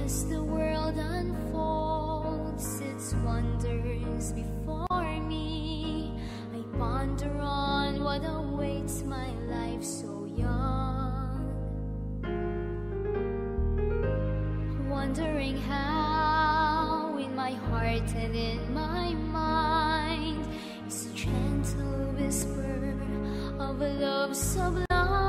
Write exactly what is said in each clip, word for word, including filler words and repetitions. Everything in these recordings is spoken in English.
As the world unfolds its wonders before me, I ponder on what awaits my life so young, wondering how in my heart and in my mind is a gentle whisper of a love sublime.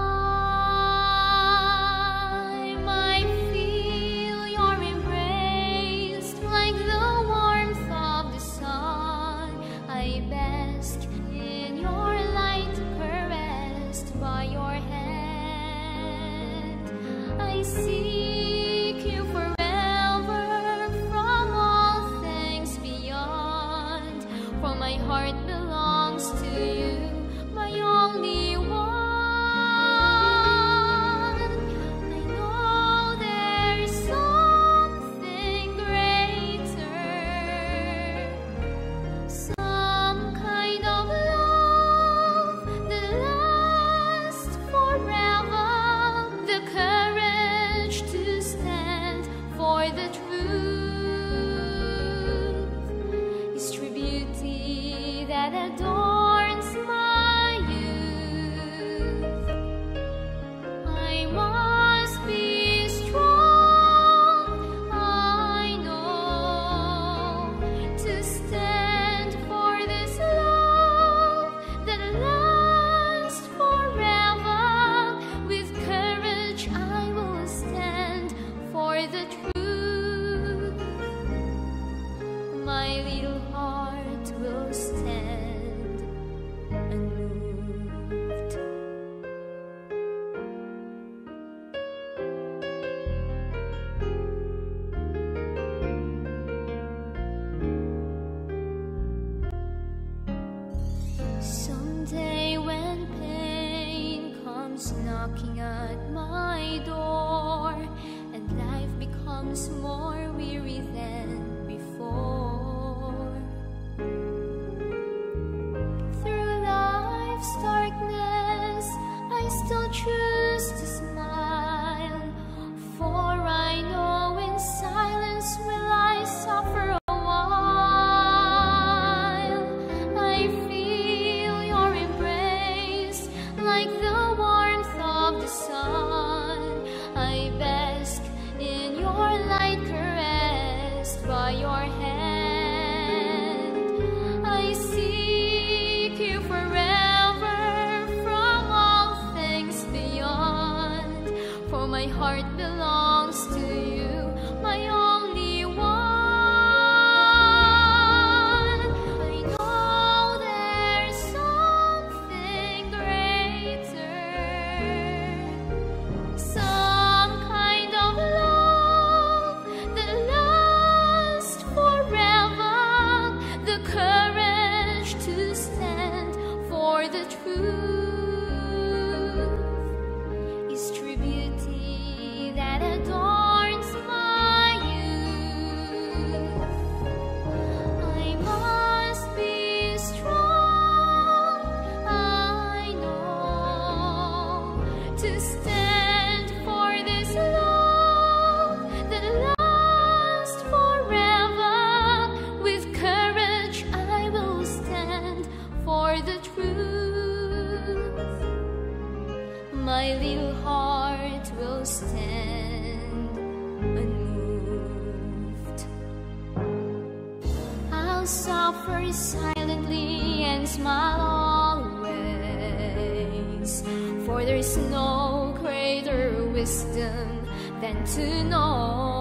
Seek you forever from all things beyond, for my heart belongs to you, my only one. I know there's something greater, some kind of love that lasts forever, the courage to stand for the truth is true beauty that adorns my youth. I must be strong, I know, to stand for this love that lasts forever. With courage I will stand for the truth. My little heart will stand unmoved. Someday when pain comes knocking at my door and life becomes more weary than before, through life's darkness I still choose to smile, for I know in silence will I suffer a while. I feel your embrace like the warmth of the sun. I bask in your light, caressed by your hand. I seek you forever from all things beyond, for my heart belongs to you, my only one. I know there's something greater, some kind of love that lasts forever, the courage to stand for the truth is true beauty that adorns my youth. I must be strong, I know, to stand for this love that lasts forever. With courage I will stand for the truth. My little heart will stand unmoved. I'll suffer silently and smile always, for there's no greater wisdom than to know